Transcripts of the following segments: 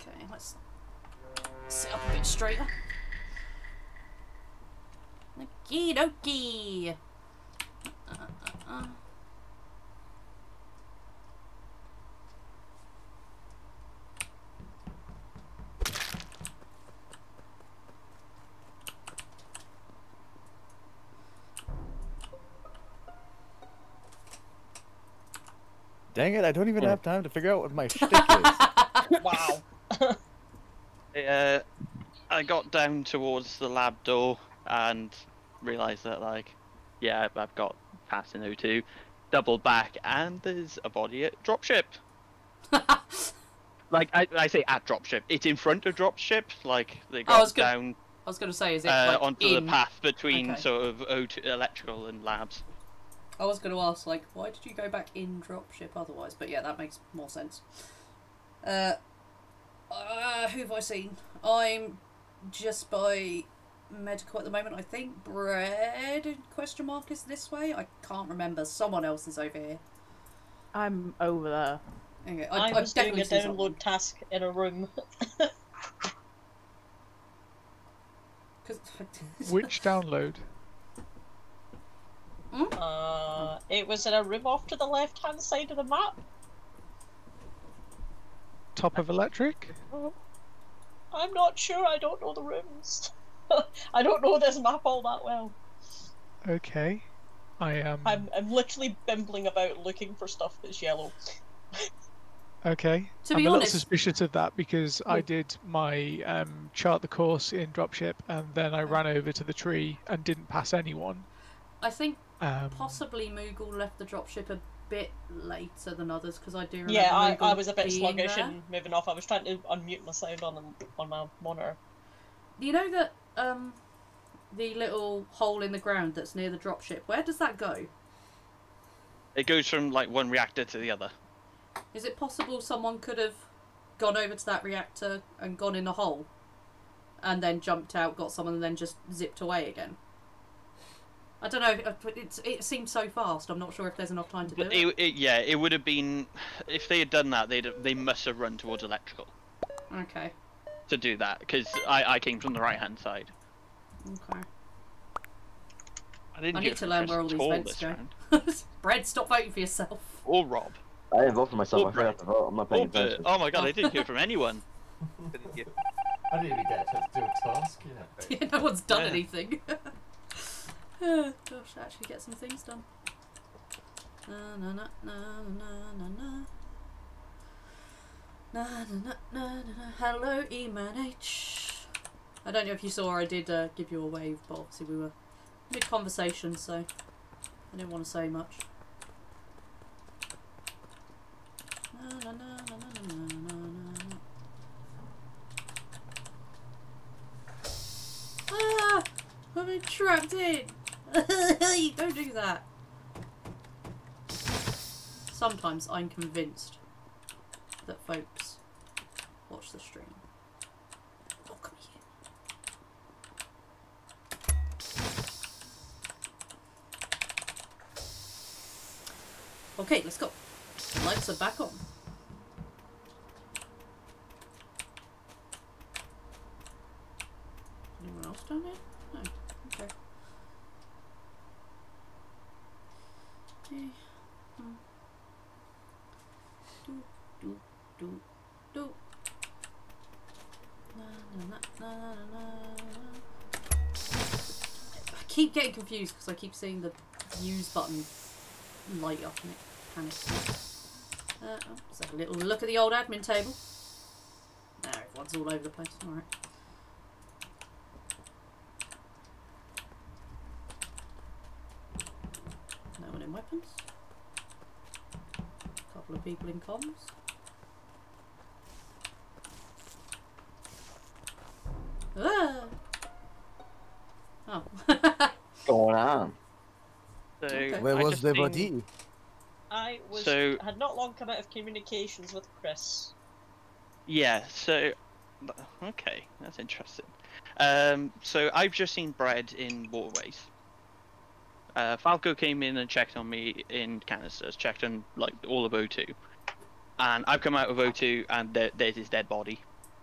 Okay, let's sit up a bit straighter. Okie dokie. Dang it, I don't even have time to figure out what my shtick is. Wow. I got down towards the lab door and realised that, like, yeah, I've got past in O2, doubled back, and there's a body at dropship. Like, I say at dropship, it's in front of dropship, like, they got down... I was going to say, is it like onto in... the path between okay. sort of O2, electrical and labs. I was going to ask, like, why did you go back in dropship otherwise? But yeah, that makes more sense. Who have I seen? I'm just by medical at the moment. I think Bread question mark is this way. I can't remember. Someone else is over here. I'm over there. Okay, I was doing a download task in a room. Which download? It was in a room off to the left-hand side of the map. Top of electric? I'm not sure, I don't know the rooms. I don't know this map all that well. Okay. I'm literally bimbling about looking for stuff that's yellow. Okay. To I'm be a little honest... suspicious of that because I did my chart the course in dropship and then I ran over to the tree and didn't pass anyone. I think possibly Moogle left the dropship a bit later than others because I do remember. Yeah, I was a bit sluggish there. and moving off. I was trying to unmute my sound on my monitor. You know that the little hole in the ground that's near the dropship, where does that go? It goes from like one reactor to the other. Is it possible someone could have gone over to that reactor and gone in the hole and then jumped out, got someone and then just zipped away again? I don't know, it seems so fast, I'm not sure if there's enough time to do it. Yeah, it would have been... If they had done that, they must have run towards electrical. Okay. To do that, because I came from the right-hand side. Okay. I need to learn where all these vents go. Bread, stop voting for yourself. Or Rob. I didn't vote for myself, I forgot to vote, I'm not paying attention. Oh my god, I didn't hear from anyone. I didn't even get a chance to do a task, you know. Yeah, no one's done anything. Gosh, actually get some things done. Na na na na na na na na na na na. Hello, E-Man-H. I don't know if you saw I did give you a wave, but obviously we were mid-conversation, so I didn't want to say much. Na na na na na na na. Ah! I've been trapped in! Don't do that! Sometimes I'm convinced that folks watch the stream. Oh, come here. Okay, let's go. Lights are back on. Anyone else down here? No. Okay. Do, do, do. Na, na, na, na, na. I keep getting confused because I keep seeing the use button light up and it panics me. Oh, let's have a little look at the old admin table. No, everyone's all over the place. Alright. No one in weapons. A couple of people in comms. Ah! Oh. What's going on? So, Okay. Where was the body? I had not long come out of communications with Chris. Yeah, so... Okay, that's interesting. So I've just seen Bread in waterways. Falco came in and checked on me in canisters, checked on like all of O2. And I've come out of O2 and there's his dead body.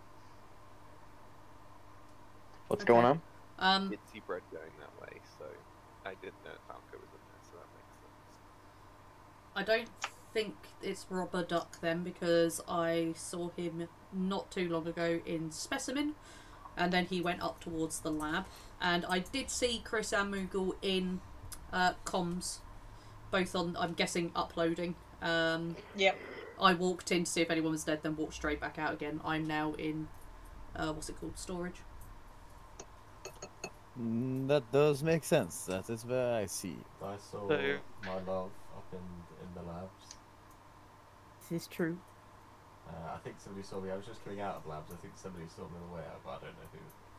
What's Okay. going on? Did see Bread going that way, so I didn't know Falco was in there, so that makes sense. I don't think it's Robber Duck then, because I saw him not too long ago in Specimen, and then he went up towards the lab. And I did see Chris and Moogle in comms, both on, I'm guessing, uploading. Yep. I walked in to see if anyone was dead, then walked straight back out again. I'm now in, what's it called, storage. That does make sense. That is where I see. I saw So- my love up in the labs. This is true. I think somebody saw me. I was just coming out of labs. I think somebody saw me on the way out, but I don't know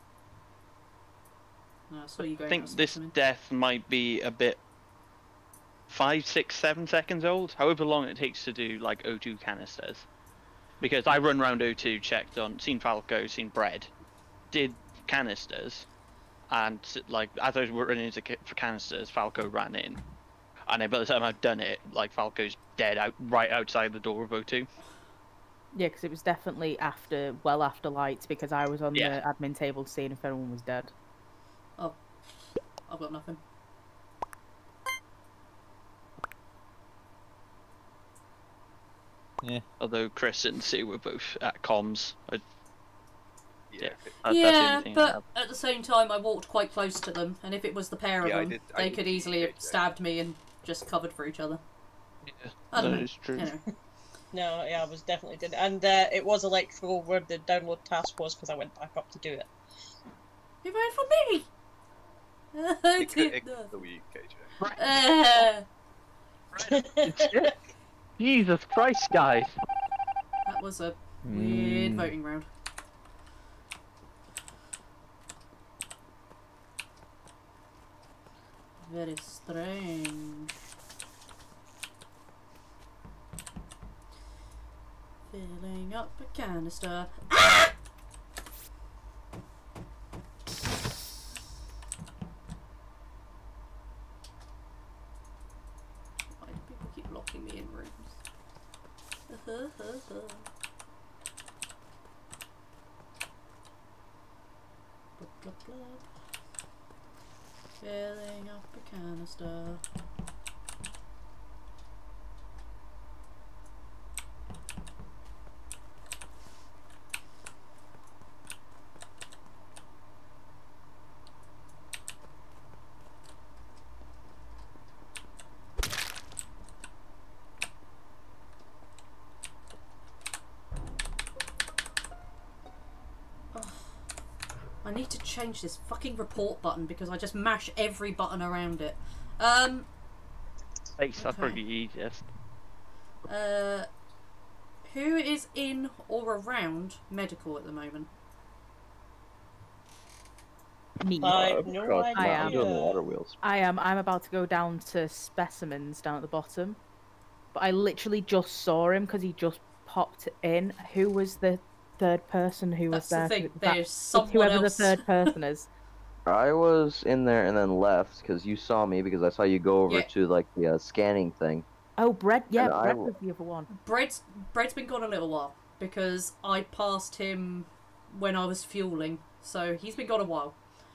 who. No, I saw you I going think out this Specimen. death might be a bit 5, 6, 7 seconds old. However long it takes to do like O2 canisters. Because I run around O2, checked on, seen Falco, seen Bread, did canisters, and like as I was running into for canisters, Falco ran in, and then by the time I'd done it, like Falco's dead right outside the door of O2. Yeah, because it was definitely well after lights, because I was on Yeah. the admin table seeing if anyone was dead. I've got nothing. Yeah. Although Chris and Sue were both at comms. Yeah. Yeah. Okay. That's the Yeah, only thing I but have. at the same time I walked quite close to them, and if it was the pair of Yeah, I them, did- I they did could see easily have KJ. stabbed me and just covered for each other. Yeah, I don't that know. is true. You know. No, yeah, I was definitely did, and it was electrical where the download task was because I went back up to do it. You voted for me! I It did could not. the week, KJ. Jesus Christ, guys! That was a weird Mm. voting round. Very strange. Filling up a canister. Ah! Why do people keep locking me in rooms? Blah, blah, blah. Filling up a canister. I need to change this fucking report button because I just mash every button around it. Face, that's Okay. probably the easiest. Who is in or around medical at the moment? Me. I have no Cross idea. I am. I'm doing the water wheels. I'm about to go down to specimens down at the bottom, but I literally just saw him because he just popped in. Who was the third person who was That's there? the thing. That- There's it's someone whoever else. the third person is. I was in there and then left because you saw me because I saw you go over Yeah. to like the scanning thing. Oh, Bread. Yeah, And I Bread w- was the other one. Bread's been gone a little while because I passed him when I was fueling, so he's been gone a while.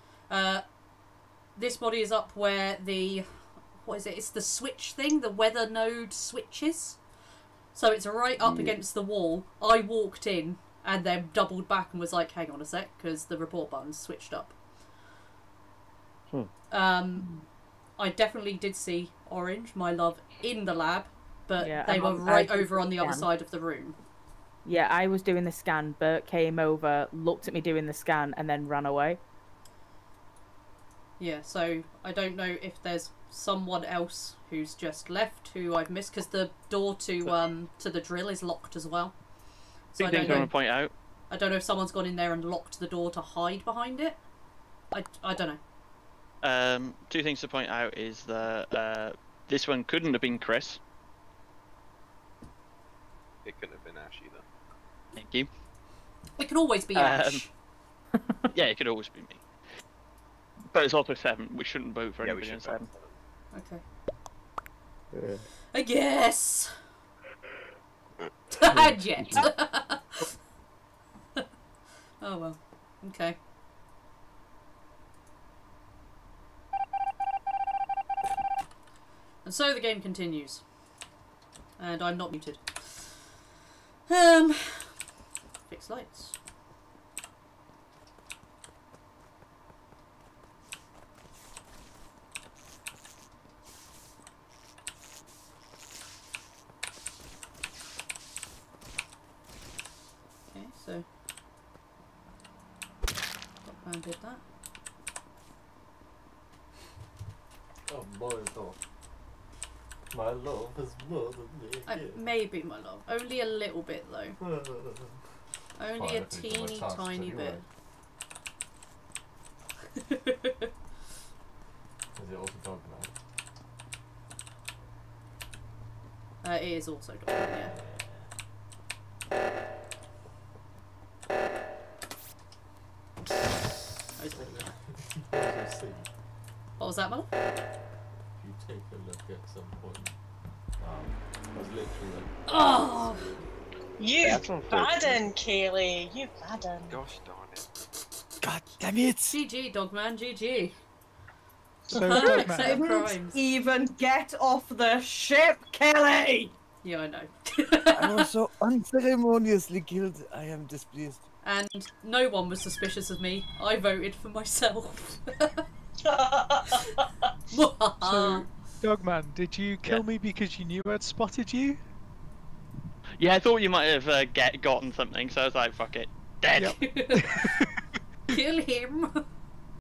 This body is up where the what is it? It's the switch thing, the weather node switches. So it's right up Yeah. against the wall. I walked in and then doubled back and was like, "Hang on a sec," because the report button's switched up. I definitely did see Orange, my love, in the lab, but Yeah, they I'm were on- right I did over on the other scan. side of the room. Yeah, I was doing the scan. Bert came over, looked at me doing the scan, and then ran away. Yeah, so I don't know if there's someone else who's just left who I've missed because the door to the drill is locked as well. So Two I things don't I know. want to point out. I don't know if someone's gone in there and locked the door to hide behind it. I don't know. Two things to point out is that this one couldn't have been Chris. It couldn't have been Ash either. Thank you. It can always be Ash. Yeah, it could always be me. But it's also 7. We shouldn't vote for Yeah, we anybody should on 7. Okay. Yeah. I guess. Jet. Oh well. Okay. And so the game continues. And I'm not muted. Fix lights. Okay, so Dogman did that. Oh, boy, oh. My love is more than me. Maybe, my love. Only a little bit, though. Only Fine, a I think it's my teeny task tiny anyway. bit. Is it also dog now? It is also Dogman, yeah. Oh, it's already there. See, What was that, mother? if you take a look at some point, I was literally like, Oh! You That's unfortunate. badden, Kaylee. You badden. Gosh darn it. God damn it! GG, Dogman, GG. So, Perfect Dogman, set of crimes. Even get off the ship, Kelly! Yeah, I know. I was so unceremoniously killed. I am displeased. And no one was suspicious of me. I voted for myself. so Dogman, did you kill Yeah. me because you knew I'd spotted you? Yeah, I thought you might have gotten something, so I was like, fuck it. Dead. Yep. Kill him.